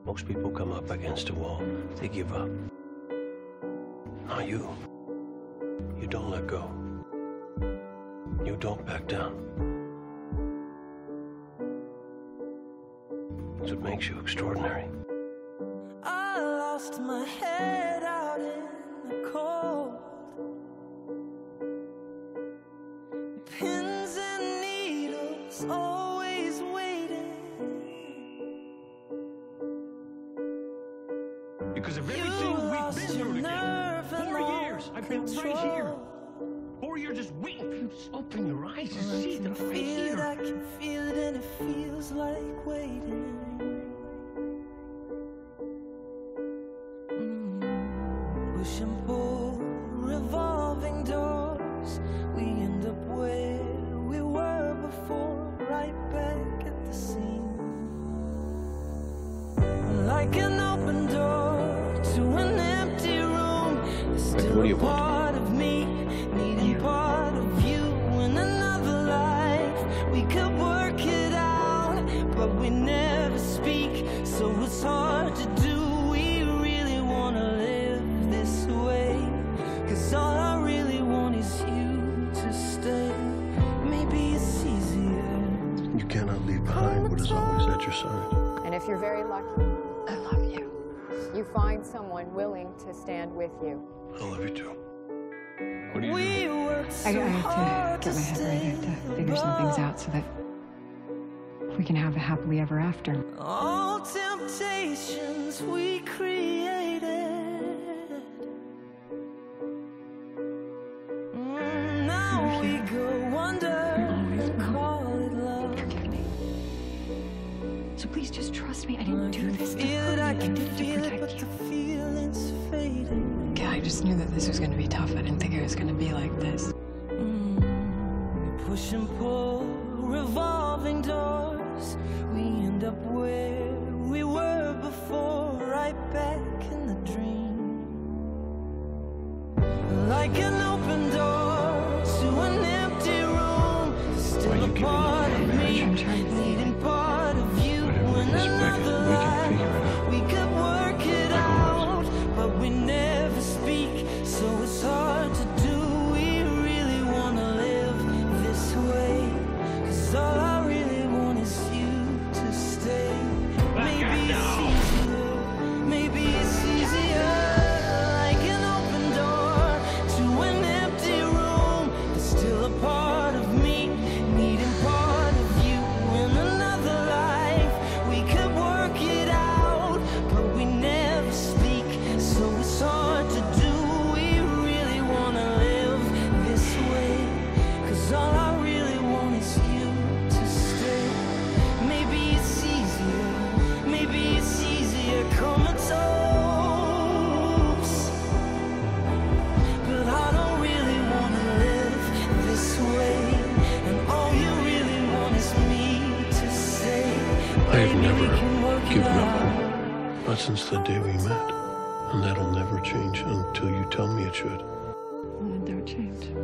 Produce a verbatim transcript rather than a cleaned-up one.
Most people come up against a wall, they give up. Not you. You don't let go. You don't back down. It's what makes you extraordinary. I lost my head out in the cold. Pins and needles always waiting. Because of everything we've been through together. Four years I've been right here. Four years just waiting for you to open your eyes and see that I'm right here. I can feel it and it feels like waiting. Mm. Push and pull, revolving doors. We end up where we were before, right back at the scene. Like an open door to an empty room. There's still a part of me needing part of you. In another life we could work it out, but we never speak, so it's hard to do. We really want to live this way, cause all I really want is you to stay. Maybe it's easier. You cannot leave behind what is always at your side. And if you're very lucky, I love you. You find someone willing to stand with you. I love you too. What are you We doing? worked so I, I have hard to get my head right. I have to figure some things out so that we can have a happily ever after. all temptations we created. Mm, now we go under and call it love. Forgive me. So please just trust me. I didn't do this to Feel it, hurt I you. I can did it to feel it, protect but you. the feeling's fading. Yeah, I just knew that this was going to be tough. I didn't think it was going to be like this. Mm, we push and pull, revolving doors. We end up where we were before, right back in the dream. Like an open door to an empty room. Still a part of me needing part of you. In another life we could work it out, but we never speak, so it's hard to do. We really want to live this way, cause all I really want is you to stay. Maybe it's easier, maybe it's easier. Like an open door to an empty room. There's still a part of me needing part of you. In another life we could work it out, but we never speak, so it's hard to do. We really want to live this way, cause all I really want is you to stay. Maybe it's easier, maybe it's easier comatose, but I don't really want to live this way, and all you really want is me to say. I have Maybe we never can work it given out. up. Not since the day we met. And that'll never change until you tell me it should. Well, then don't change.